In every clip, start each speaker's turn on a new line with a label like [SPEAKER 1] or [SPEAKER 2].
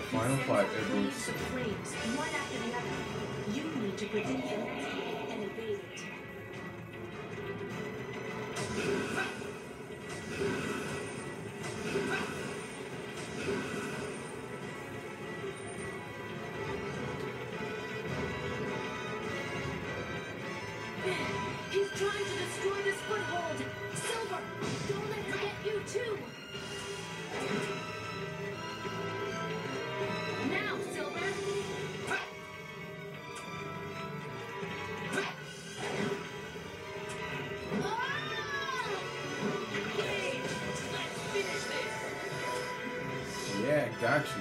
[SPEAKER 1] final fight, everyone.
[SPEAKER 2] Flames, one after the other. You need to predict the landscape and evade it. He's trying to destroy this foothold. Silver, don't let him get you too. Now, Silver. Let's finish this.
[SPEAKER 1] Yeah, got you.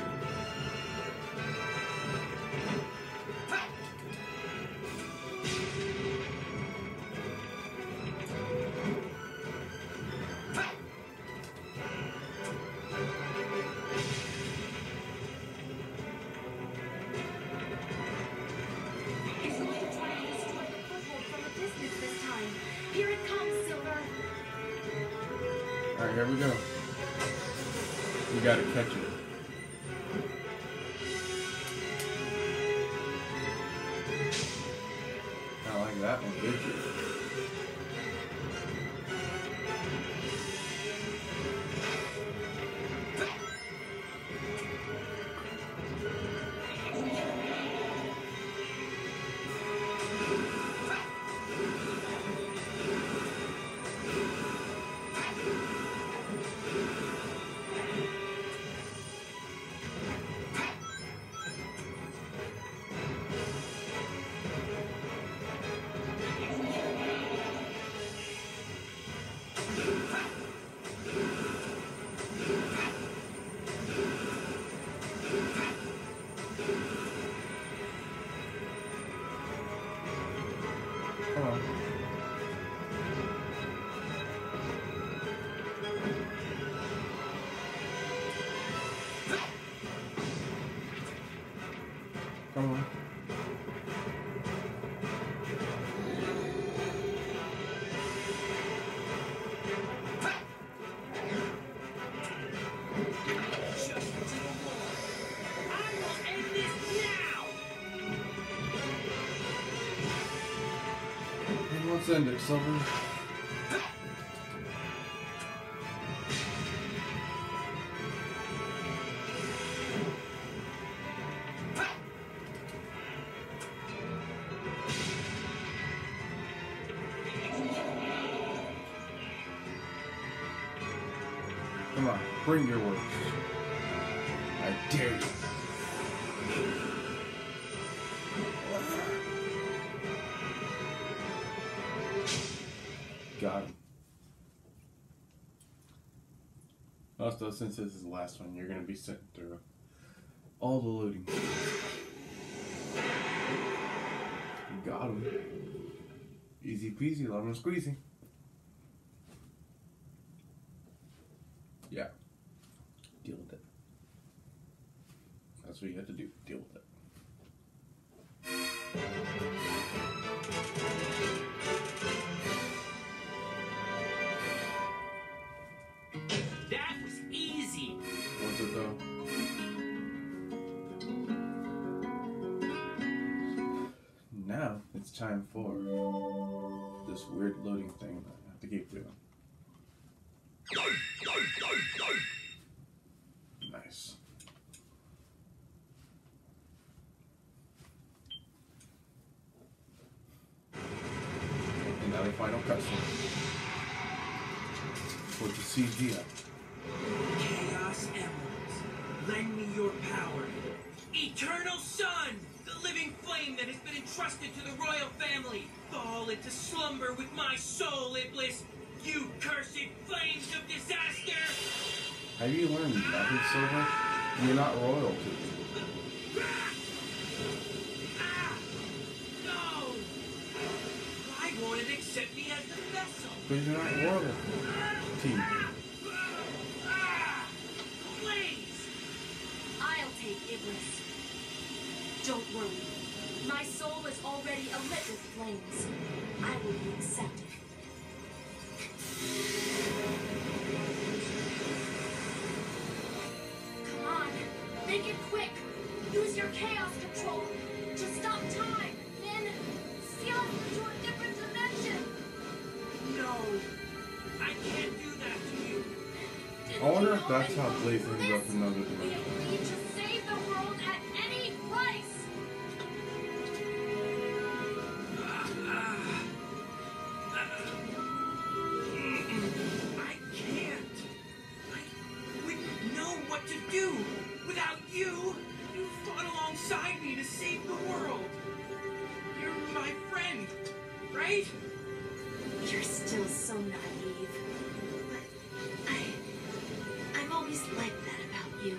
[SPEAKER 2] He's going to try to destroy the foothold from a distance this time. Here it comes, Silver.
[SPEAKER 1] Alright, here we go. You gotta catch it. I like that one, did you? Come on. Come on. Let's end it, Silver. Come on, bring your words. I dare you. Got him. Also, since this is the last one, you're going to be sent through all the loading. Got him. Easy peasy, lemon squeezy. Yeah. Deal with it. That's what you have to do. Deal with it.
[SPEAKER 3] That was easy.
[SPEAKER 1] Was it though? Now it's time for this weird loading thing that I have to keep doing. Nice. And now the final cutscene. Put the CG up.
[SPEAKER 3] Chaos Emeralds, lend me your power. Eternal Sun, the living flame that has been entrusted to the royal family. Fall into slumber with my soul, iBlis. You cursed flames of disaster!
[SPEAKER 1] Have you learned nothing, Silver? You're not royalty.
[SPEAKER 3] No! Why won't it accept me as the vessel?
[SPEAKER 1] Because you're not royalty.
[SPEAKER 3] Please!
[SPEAKER 2] I'll take iBlis. Don't worry. My soul is already alit with flames. I will be accepted. Come on, make it quick!
[SPEAKER 1] if that's how BLEH ends up in another
[SPEAKER 2] We
[SPEAKER 1] dimension.
[SPEAKER 2] need to save the world at any price.
[SPEAKER 3] I can't. I wouldn't know what to do. Without you, you fought alongside me to save the world. You're my friend, right?
[SPEAKER 2] You're still so naive. But I'm always like that about you.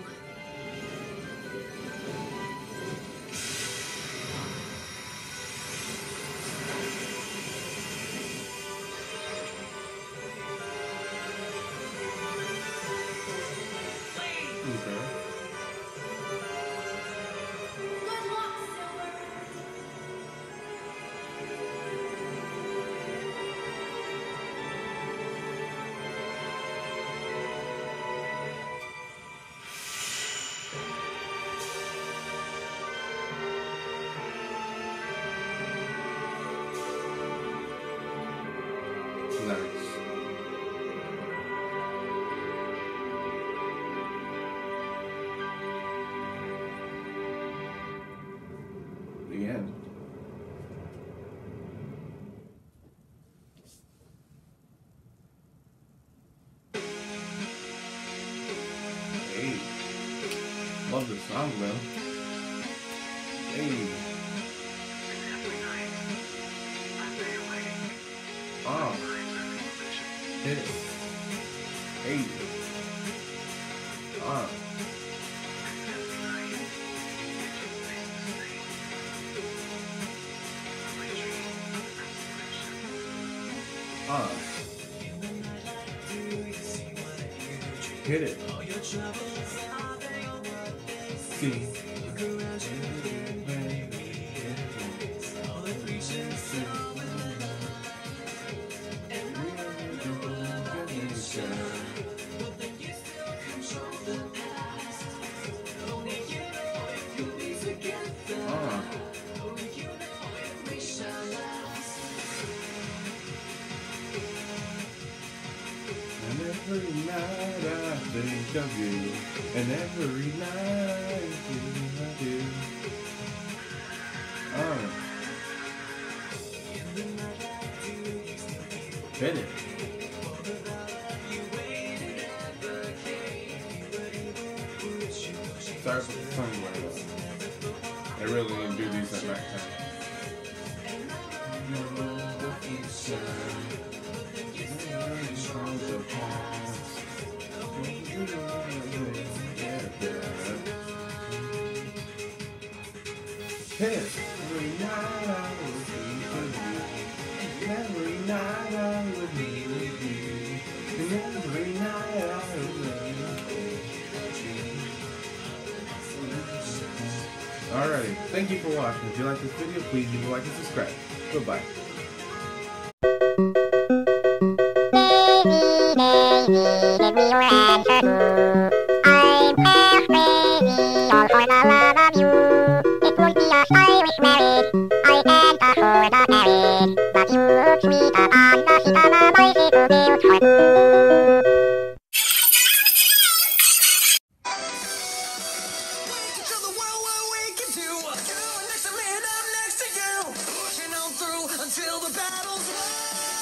[SPEAKER 1] Okay.
[SPEAKER 2] Good luck, Silver.
[SPEAKER 1] Nice. The end. Hey. Love the song though. Hey. Ah. Hit it. Hey. Ah. Ah. Hit it. See. Ah. And every night I think of you, and every night I do. Hit it. Sorry for the tongue right. I really didn't do these at night time. Hit it. Every night I would think of you. Every night I would be with you. And every night I would be Alrighty, thank you for watching. If you like this video, please leave a like and subscribe. Goodbye.
[SPEAKER 4] Give me your answer. I'm crazy, all for the love of you. It would be a stylish marriage. I can't afford a marriage, but you look sweet upon the seat of a bicycle built for two.
[SPEAKER 5] Until the battle's won.